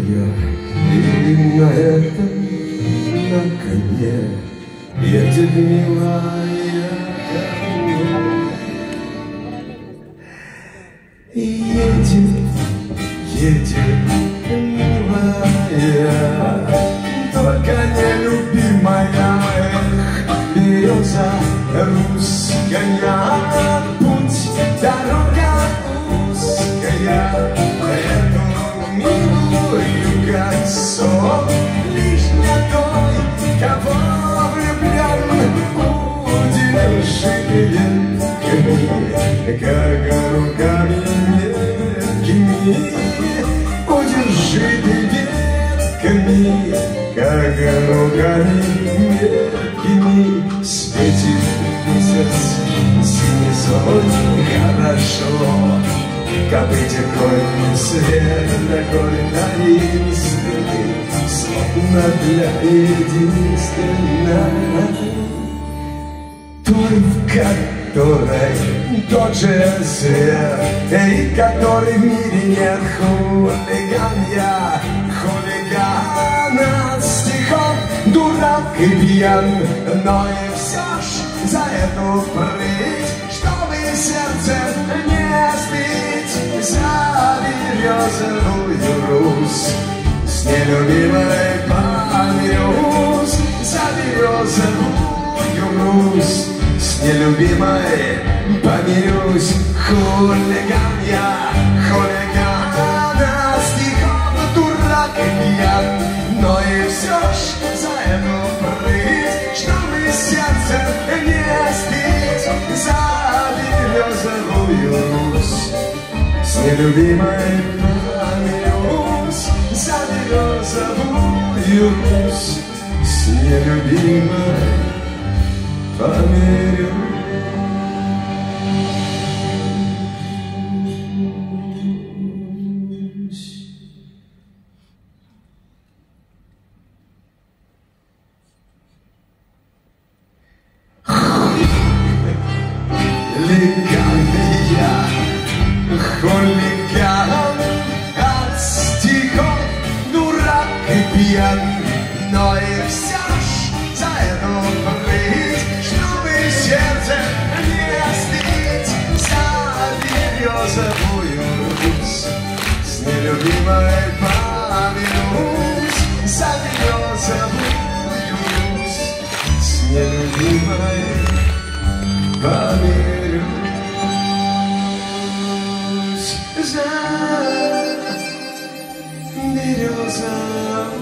я, и на этом, на коне едет милая ко мне. Едет, едет милая, только не любимая. Берется русская путь, дорога узкая. Эту милую, как сон, лишь для той, кого влюблен. Удержи ветками, как руками мягкими. Удержи ветками, как руками мягкими. Светит месяц, синий сон, хорошо. Копыте конь, свет такой таинственный, словно для единственной. Той, в которой тот же свет, и который в мире нет хулиган. Я хулиган от стихов, дурак и пьян, но и все ж за эту прыть, чтобы сердце не сбить, за березовую Русь с нелюбимой помирюсь, за березовую Русь с нелюбимой помирюсь. Хулиган я, хулиган от стихов, дурак и пьян, но и все ж за эту прыть, чтобы сердце не сбить, за березовую Русь с нелюбимой помирюсь, за березовую Русь с нелюбимой помирюсь. Хулиган я, хулиган от стихов, дурак и пьян, но и все ж за эту прыть, чтобы сердце не сбить, за березовую Русь с нелюбимой помирюсь, за березовую Русь с нелюбимой помирюсь, за березовую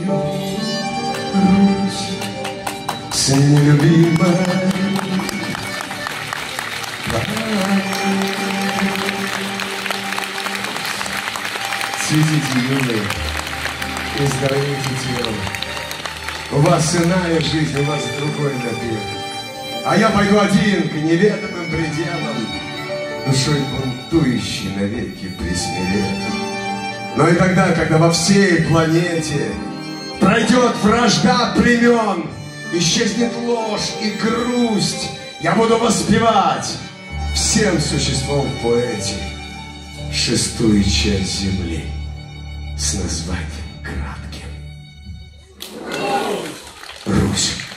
Русь с нелюбимой помирюсь. Цветите, юные, и здоровейте телом. У вас иная жизнь, у вас другой напев. А я пойду один к неведомым пределам, душой бунтующей навеки присмирев. Но и тогда, когда во всей планете пройдет вражда племен, исчезнет ложь и грусть, я буду воспевать всем существом в поэте шестую часть земли с названием кратким — Русь.